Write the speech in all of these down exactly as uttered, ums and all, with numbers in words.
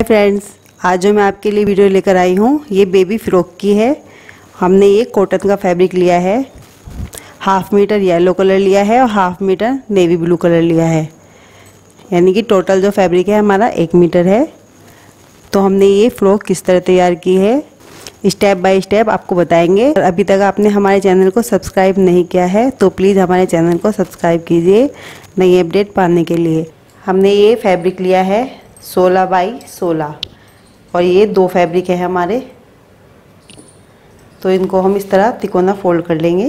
Friends, आज जो मैं आपके लिए वीडियो लेकर आई हूँ ये बेबी फ्रॉक की है। हमने ये कॉटन का फैब्रिक लिया है, हाफ मीटर येलो कलर लिया है और half metre navy blue colour लिया है, यानी कि टोटल जो फैब्रिक है हमारा एक मीटर है। तो हमने ये फ्रॉक किस तरह तैयार की है स्टेप बाय स्टेप आपको बताएंगे। और अभी तक आपने हमारे चैनल को सब्सक्राइब नहीं किया है तो प्लीज़ हमारे चैनल को सब्सक्राइब कीजिए नई अपडेट पाने के लिए। हमने ये फैब्रिक लिया है सोलह बाई सोलह और ये दो फैब्रिक है हमारे, तो इनको हम इस तरह तिकोना फोल्ड कर लेंगे।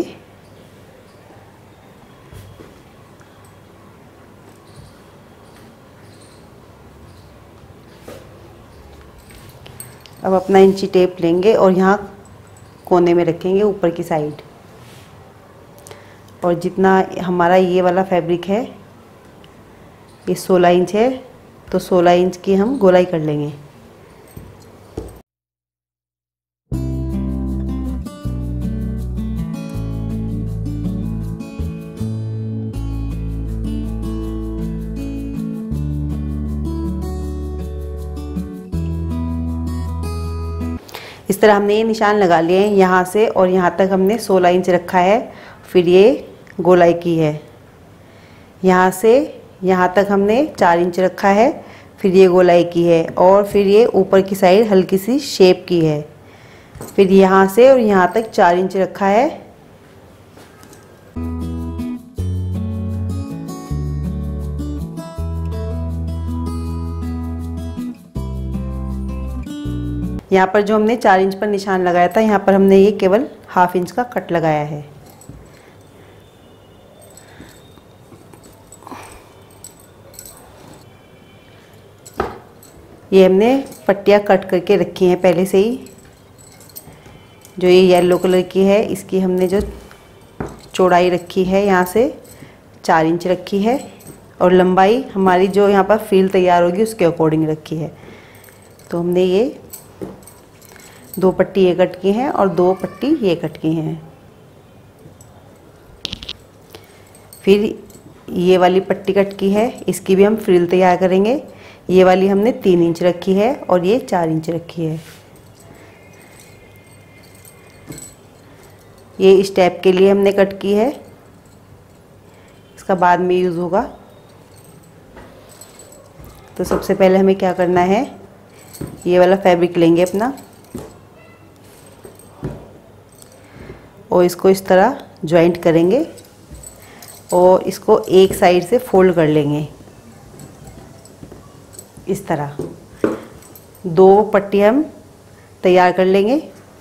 अब अपना इंची टेप लेंगे और यहाँ कोने में रखेंगे ऊपर की साइड, और जितना हमारा ये वाला फैब्रिक है ये सोलह इंच है तो सोलह इंच की हम गोलाई कर लेंगे। इस तरह हमने ये निशान लगा लिए हैं यहाँ से और यहाँ तक हमने सोलह इंच रखा है, फिर ये गोलाई की है। यहाँ से यहाँ तक हमने चार इंच रखा है, फिर ये गोलाई की है और फिर ये ऊपर की साइड हल्की सी शेप की है। फिर यहाँ से और यहाँ तक चार इंच रखा है। यहाँ पर जो हमने चार इंच पर निशान लगाया था यहाँ पर हमने ये केवल हाफ इंच का कट लगाया है। ये हमने पट्टियाँ कट करके रखी हैं पहले से ही। जो ये येलो कलर की है इसकी हमने जो चौड़ाई रखी है यहाँ से चार इंच रखी है और लंबाई हमारी जो यहाँ पर फील तैयार होगी उसके अकॉर्डिंग रखी है। तो हमने ये दो पट्टी ये कट की हैं और दो पट्टी ये कट की हैं। फिर ये वाली पट्टी कट की है, इसकी भी हम फ्रिल तैयार करेंगे। ये वाली हमने तीन इंच रखी है और ये चार इंच रखी है। ये स्टेप के लिए हमने कट की है, इसका बाद में यूज़ होगा। तो सबसे पहले हमें क्या करना है, ये वाला फैब्रिक लेंगे अपना और इसको इस तरह जॉइंट करेंगे और इसको एक साइड से फोल्ड कर लेंगे। इस तरह दो पट्टी हम तैयार कर लेंगे।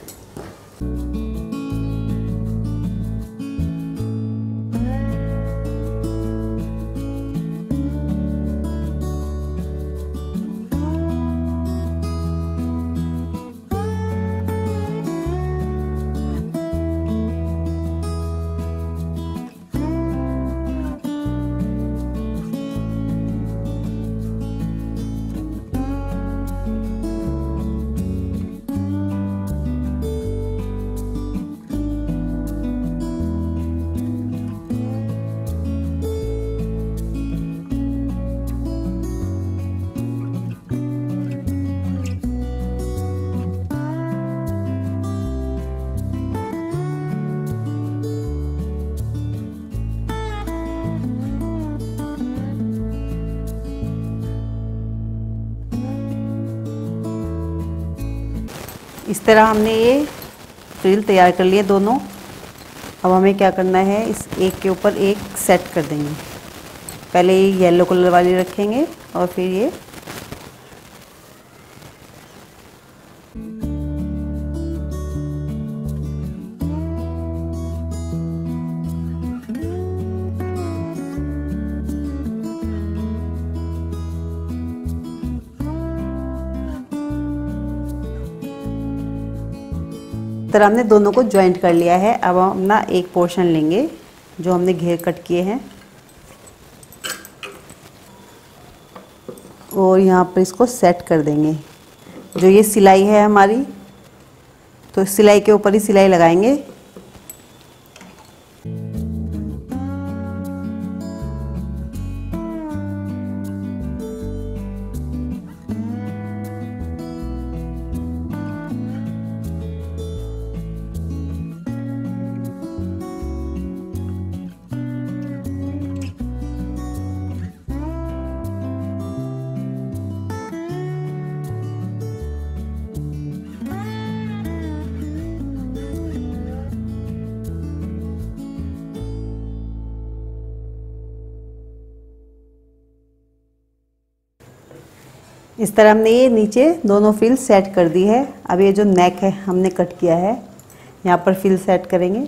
इस तरह हमने ये फ्रिल तैयार कर लिए दोनों। अब हमें क्या करना है, इस एक के ऊपर एक सेट कर देंगे। पहले ये येलो कलर वाली रखेंगे और फिर ये तरह हमने दोनों को ज्वाइंट कर लिया है। अब हम अपना एक पोर्शन लेंगे जो हमने घेर कट किए हैं और यहाँ पर इसको सेट कर देंगे। जो ये सिलाई है हमारी, तो सिलाई के ऊपर ही सिलाई लगाएंगे। इस तरह हमने ये नीचे दोनों फिल सेट कर दी है। अब ये जो नेक है हमने कट किया है, यहाँ पर फिल सेट करेंगे।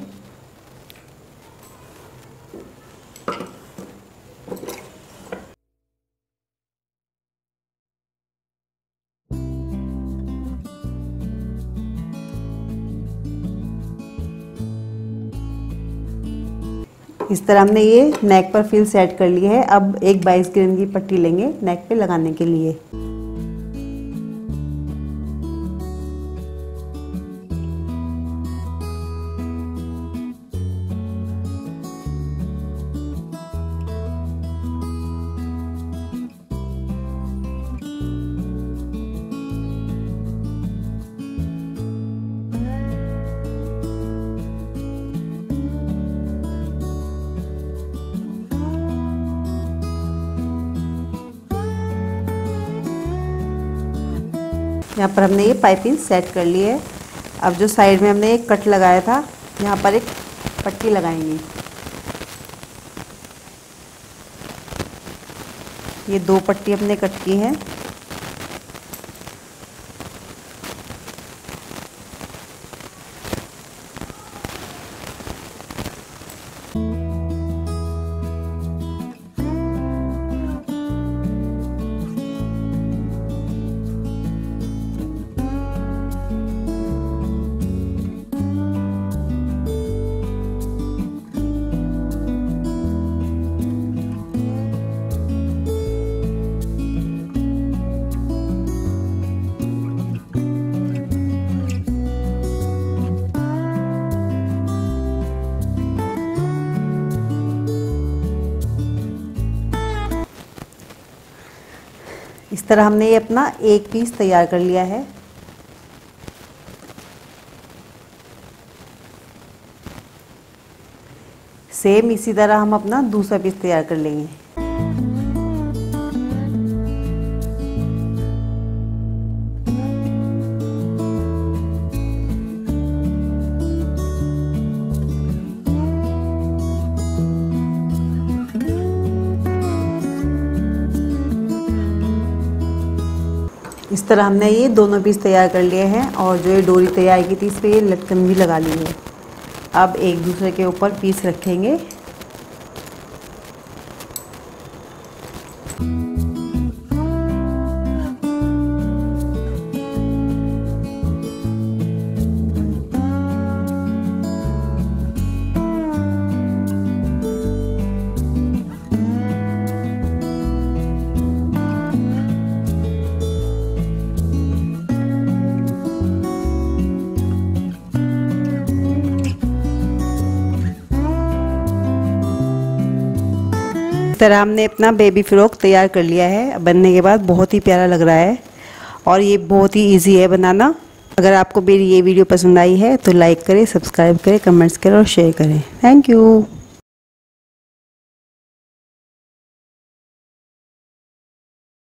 इस तरह हमने ये नेक पर फिल सेट कर ली है। अब एक बाईस ग्रेन की पट्टी लेंगे नेक पे लगाने के लिए। यहाँ पर हमने ये पाइपिंग सेट कर ली है। अब जो साइड में हमने एक कट लगाया था, यहाँ पर एक पट्टी लगाएंगे। ये दो पट्टी हमने कट की है। इस तरह हमने ये अपना एक पीस तैयार कर लिया है। सेम इसी तरह हम अपना दूसरा पीस तैयार कर लेंगे। इस तरह हमने ये दोनों पीस तैयार कर लिए हैं और जो ये डोरी तैयार की थी इस पर ये लटकन भी लगा ली है। अब एक दूसरे के ऊपर पीस रखेंगे। तरह हमने अपना बेबी फ्रॉक तैयार कर लिया है। बनने के बाद बहुत ही प्यारा लग रहा है और ये बहुत ही इजी है बनाना। अगर आपको मेरी ये वीडियो पसंद आई है तो लाइक करें, सब्सक्राइब करें, कमेंट्स करें और शेयर करें। Thank you.